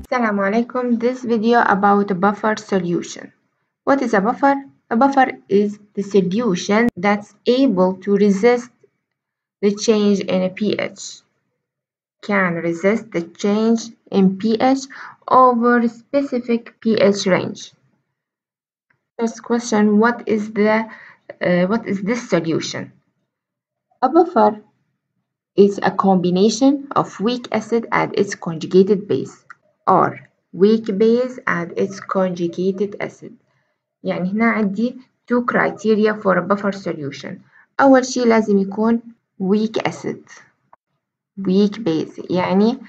Assalamu alaikum. This video about a buffer solution. What is a buffer? A buffer is the solution that's able to resist the change in a pH. Can resist the change in pH over a specific pH range. First question: what is this solution? A buffer is a combination of weak acid and its conjugated base, or weak base and its conjugated acid. يعني هنا عندي two criteria for a buffer solution. أول شي لازم يكون weak acid weak base، يعني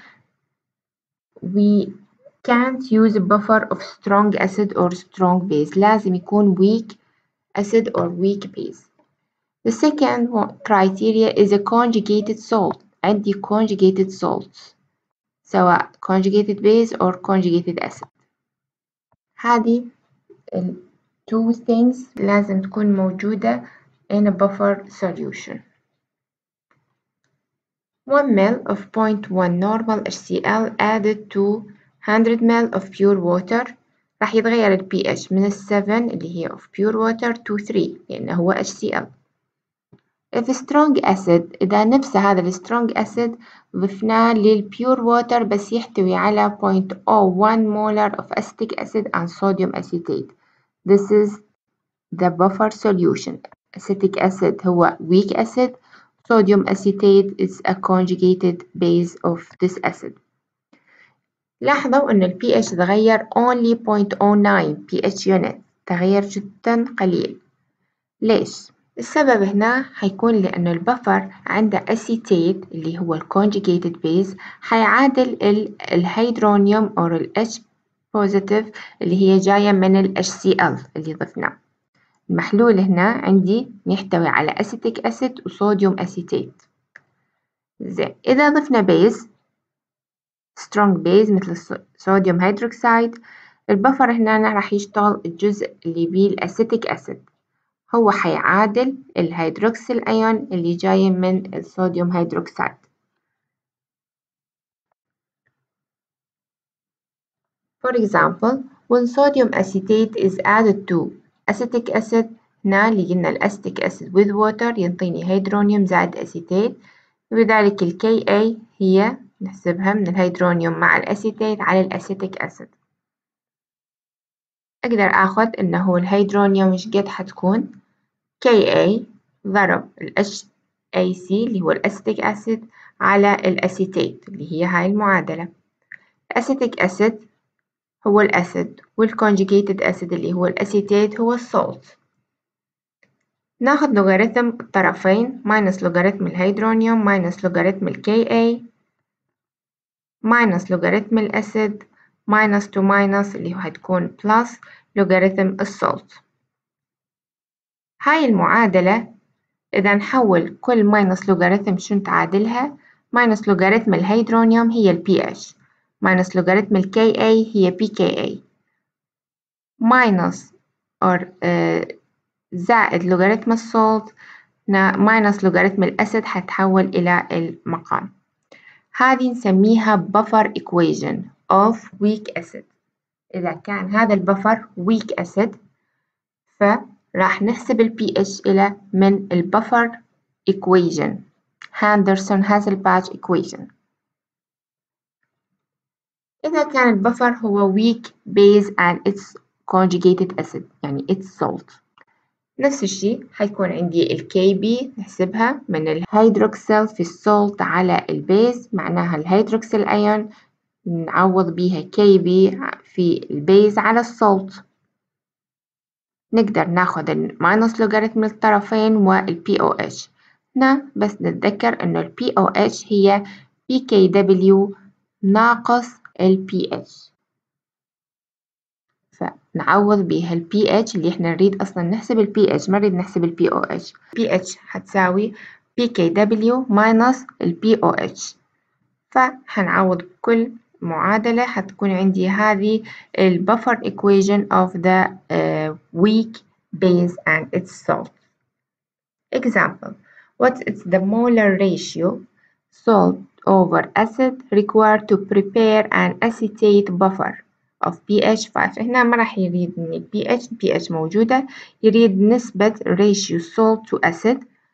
we can't use a buffer of strong acid or strong base، لازم يكون weak acid or weak base. The second criteria is a conjugated salt. عندي conjugated salts سواء conjugated base or conjugated acid. هذه two things لازم تكون موجودة in a buffer solution. 1 ml of 0.1 normal HCl added to 100 ml of pure water راح يتغير ال pH من 7 اللي هي of pure water to 3 لأنه هو HCl. If strong acid، إذا نفس هذا ال strong acid ضفناه للpure water بس يحتوي على 0.01 molar of acetic acid and sodium acetate. This is the buffer solution. Acetic acid هو weak acid. Sodium acetate is a conjugated base of this acid. لاحظوا أن ال pH تغير only 0.09 pH unit، تغير جدا قليل. ليش؟ السبب هنا حيكون لأنه البفر عنده acetate اللي هو ال conjugated base حيعادل الهيدرونيوم أو ال H positive اللي هي جاية من ال HCl اللي ضفناه. المحلول هنا عندي يحتوي على أسيتيك أسيد وصوديوم أسيتيت. زين، إذا ضفنا بيز strong base مثل صوديوم هيدروكسيد، البفر هنا راح يشتغل الجزء اللي بيه الأسيتيك أسيد، هو حيعادل الهيدروكسيل أيون اللي جاي من الصوديوم هيدروكسيد. For example, when sodium acetate is added to acetic acid، هنا اللي قلنا الأسيتيك أسيد with water ينطيني هيدرونيوم زائد أسيتيت، وبذلك ال Ka هي نحسبها من الهيدرونيوم مع الأسيتيت على الأسيتيك أسيد. أقدر آخذ إنه الهيدرونيوم إيش قد حتكون Ka ضرب ال HAC اللي هو الأسيتيك أسيد على الأسيتيت اللي هي هاي المعادلة. الأسيتيك أسيد هو الأسيد والconjugated أسيد اللي هو الأسيتيت هو السولت. ناخذ لوغاريتم الطرفين minus لوغاريتم الهيدرونيوم minus لوغاريتم ال Ka minus لوغاريتم الأسيد minus to minus اللي هو هتكون plus لوغاريتم السولت. هاي المعادلة إذا نحول كل minus لوغاريتم شنو تعادلها؟ minus لوغاريتم الهيدرونيوم هي ال pH minus لوغاريتم ال Ka هي pKa minus or زائد لوغاريتم السولت minus لوغاريتم الأسيد حتحول إلى المقام. هذه نسميها buffer equation of weak acid. إذا كان هذا البفر weak acid فراح نحسب ال pH إلى من البفر equation Henderson Hasselbalch equation. إذا كان البفر هو weak base and its conjugated acid يعني its salt، نفس الشيء حيكون عندي ال Kb نحسبها من الهيدروكسيل في السولت على البيز، معناها الهيدروكسيل أيون نعوض بيها Kb في البيز على السولت. نقدر ناخذ الماينس لوغاريتم الطرفين وال POH. هنا بس نتذكر إنه ال POH هي pKw ناقص ال pH، فنعوض بها ال pH اللي احنا نريد أصلا نحسب ال pH ما نريد نحسب ال POH. pH هتساوي pKw minus ال POH، فهنعوض بكل معادلة هتكون عندي هذه ال buffer equation of the weak base and its salt. Example: what is the molar ratio salt over acid required to prepare an acetate buffer of pH 5. هنا ما راح يريد من pH موجودة، يريد نسبة ratio salt to acid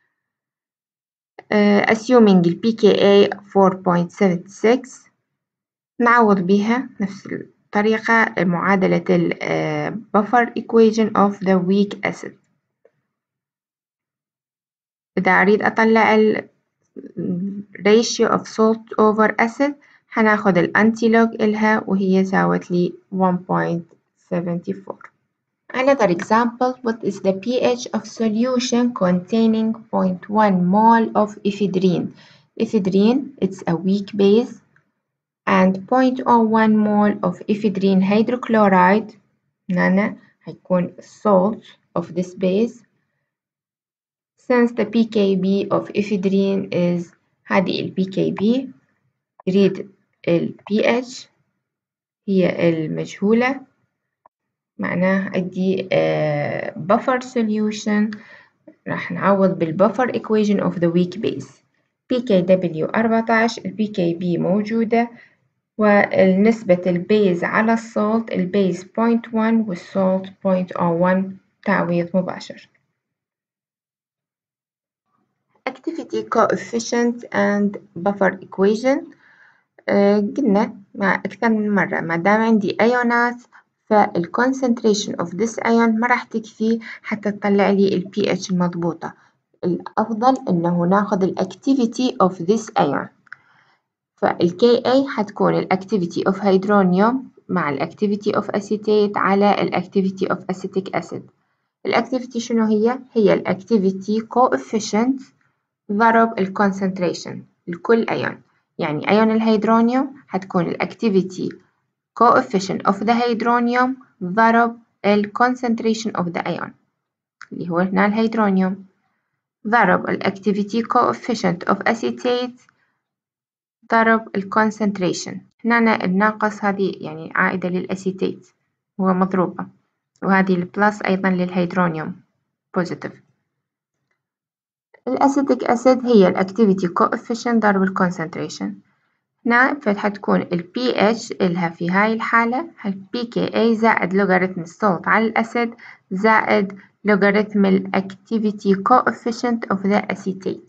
assuming ال pKa 4.76. نعوض بها نفس الطريقة معادلة ال buffer equation of the weak acid. إذا أريد أطلع ال ratio of salt over acid هناخد الأنتيلوج إلها وهي ساوت لي 1.74. Another example, what is the pH of solution containing 0.1 mole of ephedrine? Ephedrine, it's a weak base, and 0.01 mole of ephedrine hydrochloride هنا هيكون salt of this base. Since the pKb of ephedrine is هذه ال pKb، يريد ال pH هي المجهولة، معناه عندي buffer solution راح نعوض بالbuffer equation of the weak base. pKw 14، ال pKb موجودة، ونسبة البيز على السولت البيز 0.1 والسولت 0.01 تعويض مباشر. activity coefficient and buffer equation. قلنا مع أكثر من مرة ما دام عندي أيونات فال concentration of this ion ما راح تكفي حتى تطلع لي ال pH المضبوطة. الأفضل إنه ناخذ ال activity of this ion. فال Ka حتكون ال activity of hydronium مع ال activity of acetate على ال activity of acetic acid. ال activity شنو هي؟ هي ال activity coefficient ضرب ال concentration لكل أيون. يعني أيون الهيدرونيوم هتكون ال activity coefficient of the hydronium ضرب ال concentration of the ion اللي هو هنا الهيدرونيوم ضرب ال activity coefficient of acetate ضرب ال concentration. هنا الناقص هذه يعني عائدة للأسيتيت هو مضروبة، وهذه البلس أيضا للهيدرونيوم positive. الأسيتيك أسيد هي الأكتيفيتي كوفيشنت ضرب الكونسنتريشن. هنا فحتكون ال pH إلها في هاي الحالة pKa زائد لوغاريتم السولت على الأسيد زائد لوغاريتم الأكتيفيتي كوفيشنت of the acetate.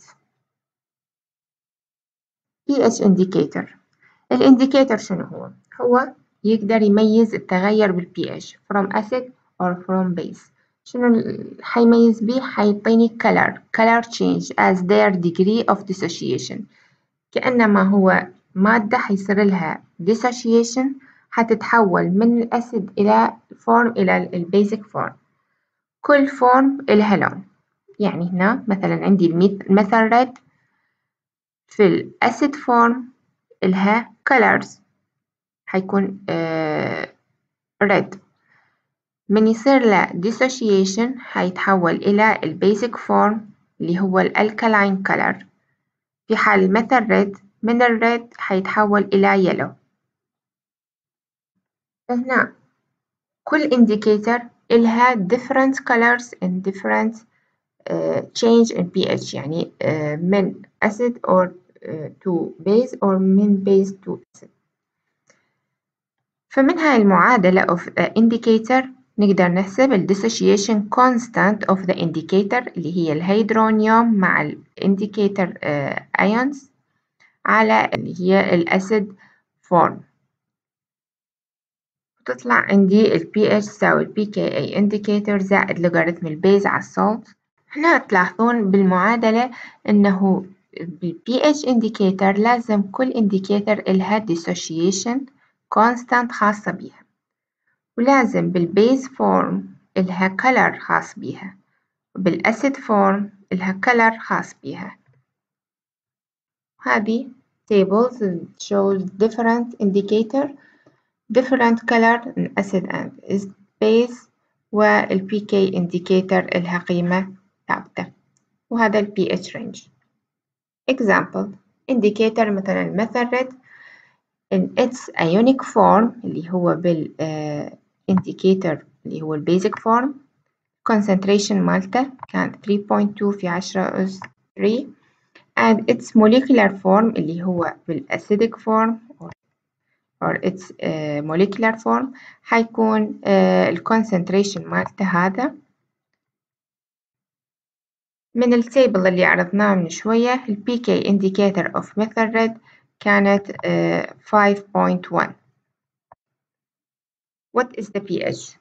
pH indicator. الانديكيتور شنو هو؟ هو يقدر يميز التغير بال pH from acid or from base. شنو حيميز بيه؟ حيعطيني color change as their degree of dissociation. كأنما هو مادة حيصير لها dissociation حتتحول من الأسيد إلى form إلى البيزك form. كل form إلها لون. يعني هنا مثلا عندي الميثل ريد في الأسيد form إلها colors حيكون red. من يصير له dissociation حيتحول إلى البيزك فورم اللي هو الالكالاين color. في حال الميثل ريد من الريد حيتحول إلى يلو. هنا كل indicator إلها different colors and different change in pH يعني من acid or to base or من base to acid. فمن هاي المعادلة of indicator نقدر نحسب ال dissociation constant of the indicator اللي هي الهيدرونيوم مع ال indicator ions على اللي هي الأسيد form. تطلع عندي ال pH تساوي ال pKa indicator زائد لوغاريتم البيز على السولت. هنا تلاحظون بالمعادلة إنه بال pH indicator لازم كل indicator إلها dissociation constant خاصة بيها، ولازم بالبيز فورم إلها color خاص بيها، وبالأسيد فورم إلها color خاص بيها. هذه tables shows different indicator different color in acid and base، وال pK indicator إلها قيمة ثابتة، وهذا ال pH range. example indicator مثلا الميثل ريد in its ionic form اللي هو بال indicator اللي هو البيزك فورم concentration مالته كان 3.2 في 10 أس 3 and its molecular form اللي هو بالacidic form or its molecular form هيكون الconcentration مالته هذا من التيبل اللي عرضناه من شوية. ال pK indicator of methyl red كانت 5.1. What is the pH؟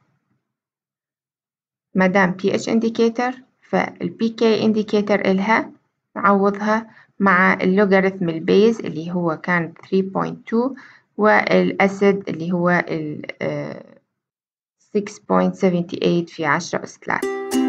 مادام pH indicator فال pK indicator إلها نعوضها مع اللوغاريتم البيز اللي هو كان 3.2 والأسيد اللي هو 6.78 في 10 أس 3.